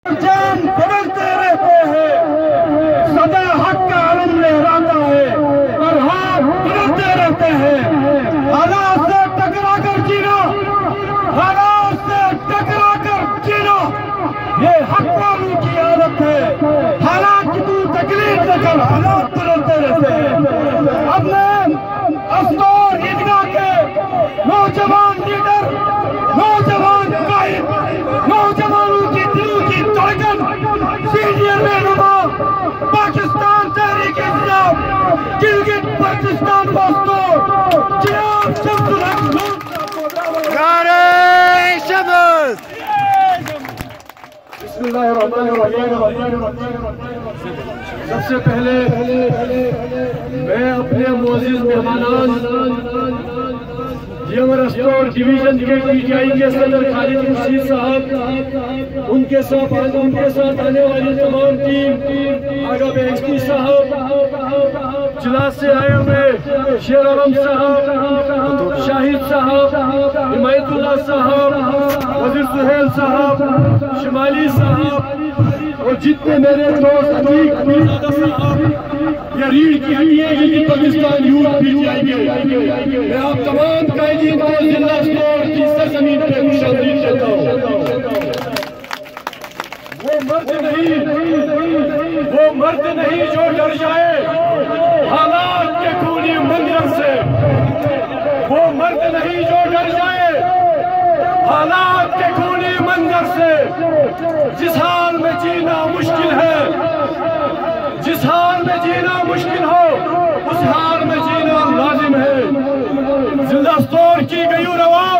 जान बदलते रहते हैं, सदा हक का आलम लहराता है और हाथ बदलते रहते हैं। हालात से टकरा कर जीना, हालात से टकरा कर जीना, ये हक वालों की आदत है। हालात की तू तकलीफ लेकर हालात बदलते रहते हैं। अब मैं अस्तौर ईदगाह के नौजवान लीडर, नौजवान कायद, नौजवानों की दिलों की धड़कन, सीनियर रहनुमा पाकिस्तान तहरीक इंसाफ गिलगित बल्तिस्तान वास्तव जनाब शम्सुल हक लोन नारे शमस। सबसे पहले मैं अपने मोअज़्ज़िज़ मेहमानान स्टोर डिवीजन के पीटीआई के सदर खालिद रशीद साहब, उनके साथ आने वाली तमाम टीम, आगा बेहस्ती साहब, जिला से आए हुए शेर आलम साहब, शाहिद साहब, हिमायतुल्लाह साहब, वजीर सुहेल साहब, शिमाली साहब और जितने मेरे दोस्त या रीढ़ की हड्डियां जिनकी पाकिस्तान यूथ पीटीआई के, मैं आप तमाम कायदीन को जिला स्टोर की सरजमीन पे खुशामदीद कहता हूँ। वो मर्द नहीं जो डर जाए हालात के खूनी मंजर से, वो मर्द नहीं जो डर जाए हालात के खूनी मंजर से। जिस हाल में जीना मुश्किल है, जिस हाल में जीना मुश्किल हो, उस हाल में जीना लाजिम है। जिला स्टोर की गई रवाम,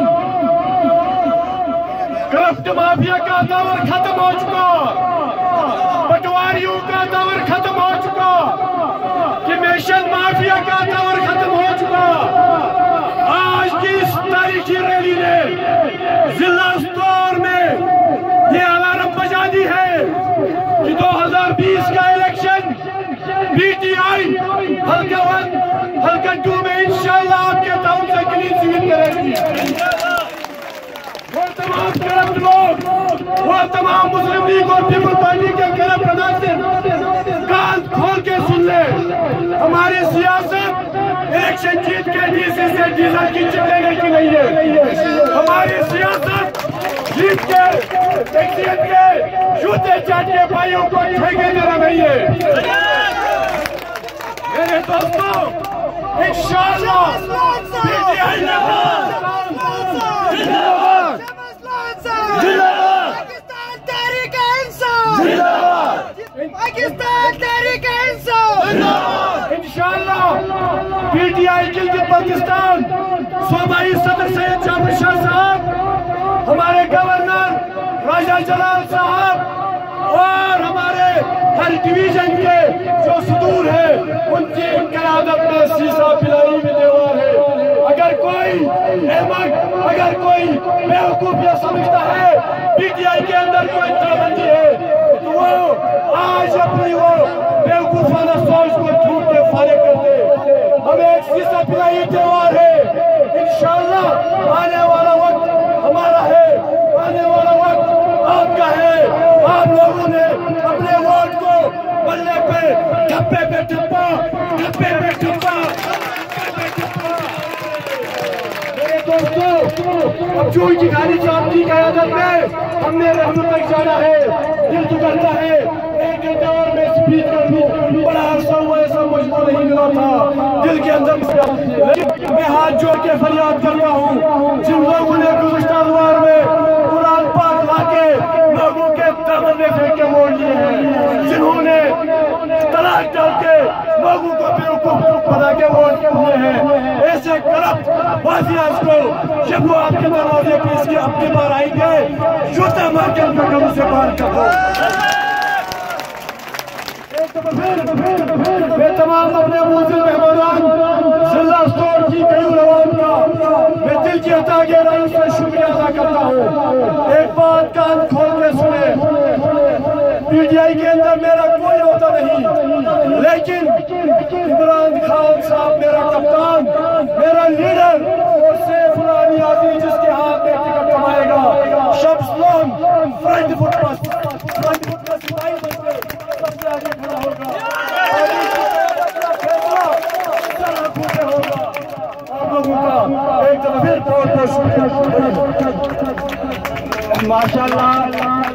करप्ट माफिया का दौर खत्म हो चुका, पटवारियों का दौर खत्म हो चुका, कमीशन माफिया का दौर खत्म हो चुका। आज की इस तारीखी रैली ने जिला स्टोर में ये अलार्म बजा दी है कि 2020 का इलेक्शन पीटीआई हल्का 1 हल्का 2 में इंशाअल्लाह आपके ताउन से क्लीन स्वीप करेगी। वो तमाम करप्ट लोग, वो तमाम मुस्लिम लीग और पीपल पार्टी के करप्ट प्रधान से कान खोल के सुन ले, हमारी सियासत इलेक्शन जीत के डीसी से डीजल की चिपकेगी की नहीं है। हमारी सियासत जीत के एक्सीडेंट के जूते चाट के भाइयों को ठेके देना नहीं है। मेरे दोस्तों, इंशाअल्लाह पीटीआई जिंदाबाद, पाकिस्तान तहरीक इंसाफ, पाकिस्तान तहरीक इंसाफ। इंशाअल्लाह पीटीआई गिलगित बल्तिस्तान सूबाई सदर सैयद जाबिर शाह साहब, हमारे गवर्नर राजा जलाल साहब और हमारे हर डिवीजन के जो सदूर है, उनकी क़यादत में शीशा पिलाई में देवार है। अगर कोई अहमद, अगर कोई बेवकूफ यह समझता है पीटीआई के अंदर कोई ताबंदी है, तो वो आज अपनी वो बेवकूफाना सोच को ढूंढ के फारिग कर दे। हमें एक शीशा पिलाई त्योहार है। इंशाअल्लाह आने वाला वक्त हमारा है, आने वाला वक्त आपका है। आप लोगों ने अपने वोट को बल्ले पे ठप्पे पे ठप्पा, ठप्पे पे ठप्पा, मेरे दोस्तों, अब जो की गाड़ी साहब की क़यादत में हमने रहमत तक जाना है। दिल तो करता है 1 घंटे और मैं स्पीच कर दूं, बड़ा अरसा हुआ ऐसा मुझको नहीं मिला था दिल के अंदर। मैं हाथ जोड़ के फरियाद करता हूँ, जिन लोगों ने गुज़िश्ता दौर में कुरान पाक लाके लोगों के दर्द में फेंक के मोड़ लिए हैं, जिन्होंने तलाक डाल के लोगों को बेवकूफ बना के वोट किए हैं, ऐसे करप्ट वाजियाज को जब वो आपके दरवाजे पे इसके अपने बार आएंगे, जूता मार के उनका कब्र से बाहर कर दो। मैं तमाम अपने मुझे मेहमान जिला स्टोर की कई रवान का मैं दिल की अता गहराई से शुक्रिया अदा करता हूँ। एक बात कान खोल के सुने, पीटीआई के अंदर मेरा कोई होता नहीं, लेकिन इमरान खान साहब मेरा कप्तान, मेरा लीडर और सैफुल्लाह नियाज़ी जिसके हाथ में टिकट कमाएगा, शब्द फ्रंट फुट लोगों का एक दफा फिर बहुत बहुत शुक्रिया। माशाल्लाह